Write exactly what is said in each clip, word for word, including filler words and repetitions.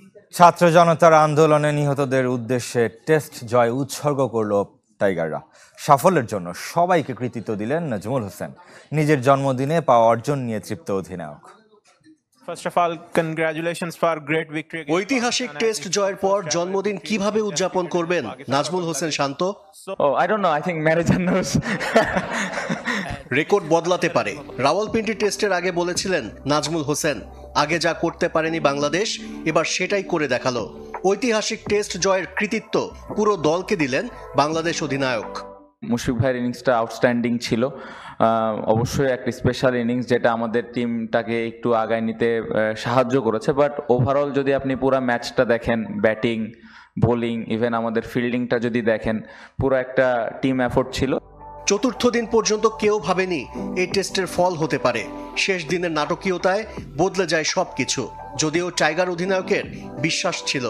ছাত্র জনতার আন্দোলনে নিহতদের উদ্দেশ্যে টেস্ট জয় উৎসর্গ করল টাইগাররা। সাফল্যের জন্য সবাইকে কৃতিত্ব দিলেন নাজমুল হোসেন। নিজের জন্মদিনে পাওয়া অর্জন নিয়ে তৃপ্ত অধিনায়ক। ঐতিহাসিক টেস্ট জয়ের পর জন্মদিন কিভাবে উদযাপন করবেন নাজমুল হোসেন শান্ত? রেকর্ড বদলাতে পারে, রাওয়ালপিন্ডি টেস্টের আগে বলেছিলেন নাজমুল হোসেন। আগে যা করতে পারেনি বাংলাদেশ, এবার সেটাই করে দেখালো। ঐতিহাসিক টেস্ট জয়ের কৃতিত্ব পুরো দলকে দিলেন বাংলাদেশ অধিনায়ক। মুশফিক ভাইয়ের ইনিংসটা আউটস্ট্যান্ডিং ছিল, অবশ্যই একটা স্পেশাল ইনিংস যেটা আমাদের টিমটাকে একটু আগায় নিতে সাহায্য করেছে। বাট ওভারঅল যদি আপনি পুরো ম্যাচটা দেখেন, ব্যাটিং, বোলিং, ইভেন আমাদের ফিল্ডিংটা যদি দেখেন, পুরো একটা টিম এফোর্ট ছিল। চতুর্থ দিন পর্যন্ত কেউ ভাবেনি এই টেস্টের ফল হতে পারে। শেষ দিনের নাটকীয়তায় বদলে যায় সবকিছু, যদিও টাইগার অধিনায়কের বিশ্বাস ছিল।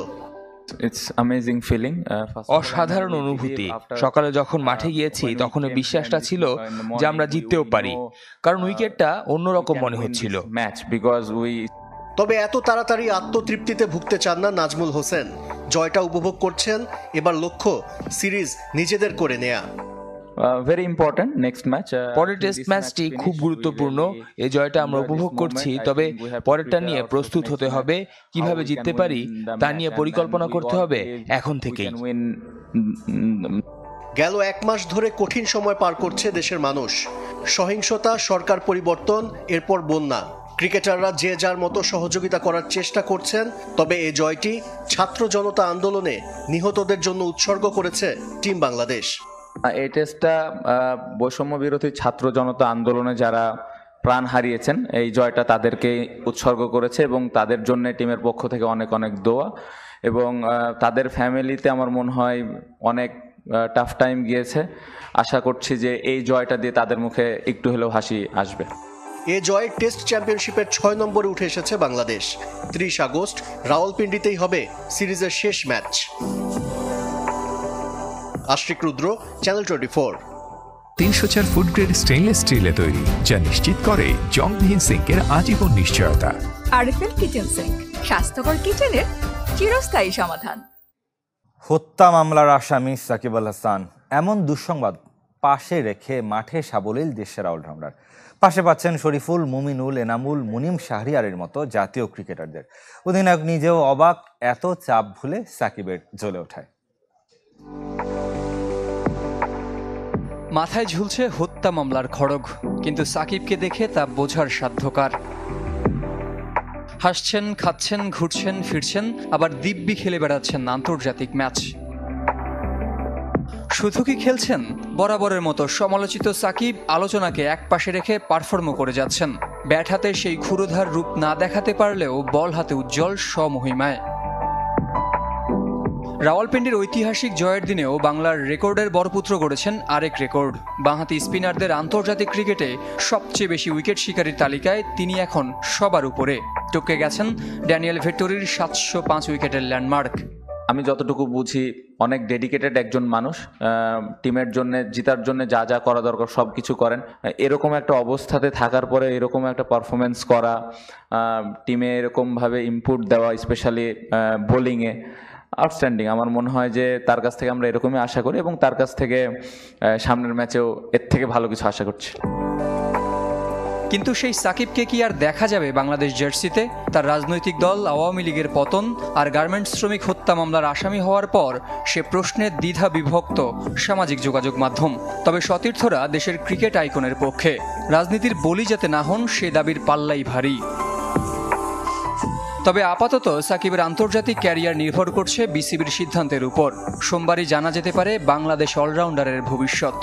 অসাধারণ অনুভূতি। সকালে যখন মাঠে গিয়েছি তখন বিশ্বাসটা ছিল যে আমরা জিততেও পারি, কারণ উইকেটটা অন্যরকম মনে হচ্ছিল ম্যাচ বিকজ উই তবে এত তাড়াতাড়ি আত্মতৃপ্তিতে ভুগতে চান না নাজমুল হোসেন। জয়টা উপভোগ করছেন, এবার লক্ষ্য সিরিজ নিজেদের করে নেয়া। Very important next match. পরের টেস্ট ম্যাচটি খুব গুরুত্বপূর্ণ। এই জয়টা আমরা উপভোগ করছি, তবে পরেরটা নিয়ে প্রস্তুত হতে হবে। কিভাবে জিততে পারি তা নিয়ে পরিকল্পনা করতে হবে এখন থেকেই। গেল এক মাস ধরে কঠিন সময় পার করছে দেশের মানুষ। সহিংসতা, সরকার পরিবর্তন, এরপর বন্যা। ক্রিকেটাররা যে যার মতো সহযোগিতা করার চেষ্টা করছেন, তবে এই জয়টি ছাত্র জনতা আন্দোলনে নিহতদের জন্য উৎসর্গ করেছে টিম বাংলাদেশ। এই টেস্টটা বৈষম্য বিরোধী ছাত্র জনতা আন্দোলনে যারা প্রাণ হারিয়েছেন, এই জয়টা তাদেরকে উৎসর্গ করেছে এবং তাদের জন্য টিমের পক্ষ থেকে অনেক অনেক দোয়া। এবং তাদের ফ্যামিলিতে আমার মনে হয় অনেক টাফ টাইম গিয়েছে। আশা করছি যে এই জয়টা দিয়ে তাদের মুখে একটু হলেও হাসি আসবে। এ জয় টেস্ট চ্যাম্পিয়নশিপের ছয় নম্বরে উঠে এসেছে বাংলাদেশ। ত্রিশ আগস্ট রাওয়ালপিন্ডিতেই হবে সিরিজের শেষ match. Ashik Rudra, channel twenty four. তিনশো চার ফুড গ্রেড স্টেইনলেস স্টিলে তৈরি, যা নিশ্চিত করে জংবিহীন সিঙ্কের আজীবন নিশ্চয়তা। আরএফএল কিচেন সিঙ্ক, স্বাস্থ্যকর কিচেনের চিরস্থায়ী সমাধান। হত্যা মামলার আসামি সাকিব আল হাসান, এমন দুঃসংবাদ পাশে রেখে মাঠে সাবলীল দেশের অলরাউন্ডার। পাশে পাচ্ছেন শরীফুল, মুমিনুল, এনামুল, মুনিম শাহরিয়ারের মতো জাতীয় ক্রিকেটারদের। অধিনায়ক নিজেও অবাক, এত চাপ ভুলে সাকিবের জ্বলে ওঠায়। মাথায় ঝুলছে হত্যা মামলার খড়গ, কিন্তু সাকিবকে দেখে তা বোঝার সাধ্যকার। হাসছেন, খাচ্ছেন, ঘুরছেন, ফিরছেন, আবার দিব্যি খেলে বেড়াচ্ছেন আন্তর্জাতিক ম্যাচ। শুধু কি খেলছেন? বরাবরের মতো সমালোচিত সাকিব আলোচনাকে একপাশে রেখে পারফর্মও করে যাচ্ছেন। ব্যাট হাতে সেই ক্ষুরোধার রূপ না দেখাতে পারলেও বল হাতে উজ্জ্বল স্বমহিমায়। রাওয়ালপিন্ডির ঐতিহাসিক জয়ের দিনেও বাংলার রেকর্ডের বরপুত্র গড়েছেন আরেক রেকর্ড। বাঁহাতি স্পিনারদের আন্তর্জাতিক ক্রিকেটে সবচেয়ে বেশি উইকেট শিকারীর তালিকায় তিনি এখন সবার উপরে। টপকে গেছেন ড্যানিয়েল ভেট্টোরির সাতশো পাঁচ উইকেটের ল্যান্ডমার্ক। আমি যতটুকু বুঝি অনেক ডেডিকেটেড একজন মানুষ, টিমের জন্য, জিতার জন্য যা যা করা দরকার সব কিছু করেন। এরকম একটা অবস্থাতে থাকার পরে এরকম একটা পারফরমেন্স করা, টিমে এরকমভাবে ইনপুট দেওয়া, স্পেশালি বোলিংয়ে, আউটস্ট্যান্ডিং। আমার মনে হয় যে তার কাছ থেকে আমরা এরকমই আশা করি এবং তার কাছ থেকে সামনের ম্যাচেও এর থেকে ভালো কিছু আশা করছি। কিন্তু সেই সাকিবকে কি আর দেখা যাবে বাংলাদেশ জার্সিতে? তার রাজনৈতিক দল আওয়ামী লীগের পতন আর গার্মেন্টস শ্রমিক হত্যা মামলার আসামি হওয়ার পর সে প্রশ্নে দ্বিধা বিভক্ত সামাজিক যোগাযোগ মাধ্যম। তবে সতীর্থরা দেশের ক্রিকেট আইকনের পক্ষে। রাজনীতির বলি যাতে না হন সে দাবির পাল্লাই ভারী। তবে আপাতত সাকিবের আন্তর্জাতিক ক্যারিয়ার নির্ভর করছে বিসিবির সিদ্ধান্তের উপর। সোমবারই জানা যেতে পারে বাংলাদেশ অলরাউন্ডারের ভবিষ্যৎ।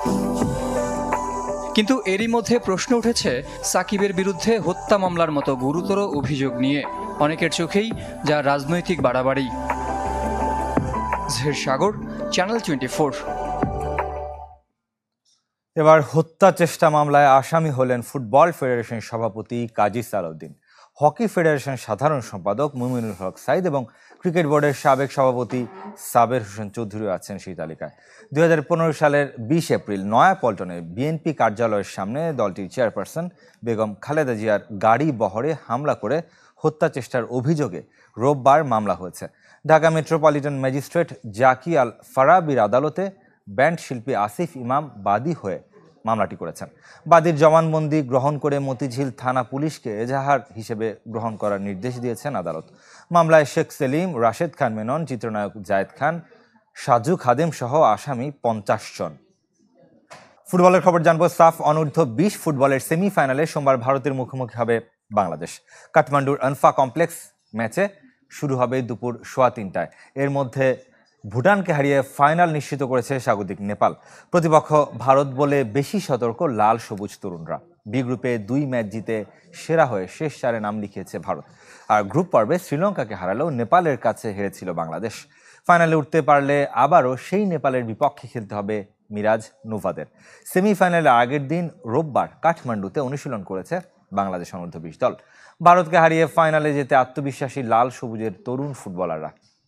কিন্তু এরই মধ্যে প্রশ্ন উঠেছে সাকিবের বিরুদ্ধে হত্যা মামলার মতো গুরুতর অভিযোগ নিয়ে। অনেকের চোখেই যা রাজনৈতিক বাড়াবাড়ি। Zaher Sagar, channel twenty four. এবার হত্যা চেষ্টা মামলায় আসামি হলেন ফুটবল ফেডারেশনের সভাপতি কাজী সালাউদ্দিন, হকি ফেডারেশন সাধারণ সম্পাদক মুমিনুল হক সাইদ এবং ক্রিকেট বোর্ডের সাবেক সভাপতি সাবের হোসেন চৌধুরী আছেন সেই তালিকায়। দুই হাজার পনেরো সালের বিশ এপ্রিল নয়াপল্টনে বিএনপি কার্যালয়ের সামনে দলটির চেয়ারপারসন বেগম খালেদা জিয়ার গাড়ি বহরে হামলা করে হত্যা চেষ্টার অভিযোগে রোববার মামলা হয়েছে। ঢাকা মেট্রোপলিটন ম্যাজিস্ট্রেট জাকি আল ফারাবির আদালতে ব্যান্ড শিল্পী আসিফ ইমাম বাদী হয়ে মামলাটি করেছেন। বাদীর জবানবন্দি গ্রহণ করে মতিঝিল থানা পুলিশকে এজাহার হিসেবে গ্রহণ করার নির্দেশ দিয়েছেন আদালত। মামলায় শেখ সেলিম, রাশেদ খান মেনন, চিত্রনায়ক জায়েদ খান, সাজু খাদেম সহ আসামি পঞ্চাশ জন। ফুটবলের খবর জানবো। সাফ অনূর্ধ্ব বিশ ফুটবলের সেমিফাইনালে সোমবার ভারতের মুখোমুখি হবে বাংলাদেশ। কাঠমান্ডুর আনফা কমপ্লেক্স ম্যাচে শুরু হবে দুপুর সোয়া তিনটায়। এর মধ্যে ভুটানকে হারিয়ে ফাইনাল নিশ্চিত করেছে স্বাগতিক নেপাল। প্রতিপক্ষ ভারত বলে বেশি সতর্ক লাল সবুজ তরুণরা। বি গ্রুপে দুই ম্যাচ জিতে সেরা হয়ে শেষ চারে নাম লিখিয়েছে ভারত। আর গ্রুপ পর্বে শ্রীলঙ্কাকে হারালেও নেপালের কাছে হেরেছিল বাংলাদেশ। ফাইনালে উঠতে পারলে আবারও সেই নেপালের বিপক্ষে খেলতে হবে মিরাজ নোভাদের। সেমিফাইনালের আগের দিন রোববার কাঠমান্ডুতে অনুশীলন করেছে বাংলাদেশ অনূর্ধ্ব বিশ দল। ভারতকে হারিয়ে ফাইনালে যেতে আত্মবিশ্বাসী লাল সবুজের তরুণ ফুটবলাররা।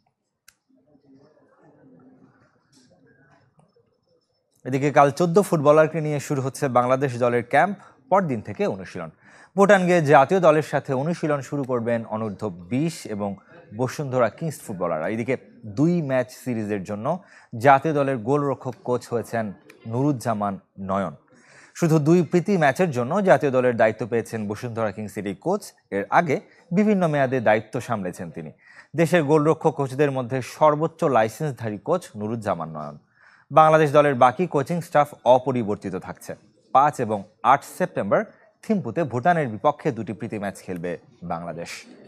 এদিকে কাল চোদ্দ ফুটবলারকে নিয়ে শুরু হচ্ছে বাংলাদেশ দলের ক্যাম্প। পরদিন থেকে অনুশীলন। ভুটান গিয়ে জাতীয় দলের সাথে অনুশীলন শুরু করবেন অনূর্ধ্ব বিশ এবং বসুন্ধরা কিংস ফুটবলাররা। এদিকে দুই ম্যাচ সিরিজের জন্য জাতীয় দলের গোলরক্ষক কোচ হয়েছেন নুরুজ্জামান নয়ন। শুধু দুই প্রীতি ম্যাচের জন্য জাতীয় দলের দায়িত্ব পেয়েছেন বসুন্ধরা কিংসের এই কোচ। এর আগে বিভিন্ন মেয়াদে দায়িত্ব সামলেছেন তিনি। দেশের গোলরক্ষক কোচদের মধ্যে সর্বোচ্চ লাইসেন্সধারী কোচ নুরুজ্জামান নয়ন। বাংলাদেশ দলের বাকি কোচিং স্টাফ অপরিবর্তিত থাকছে। পাঁচ এবং আট সেপ্টেম্বর থিম্পুতে ভুটানের বিপক্ষে দুটি প্রীতি ম্যাচ খেলবে বাংলাদেশ।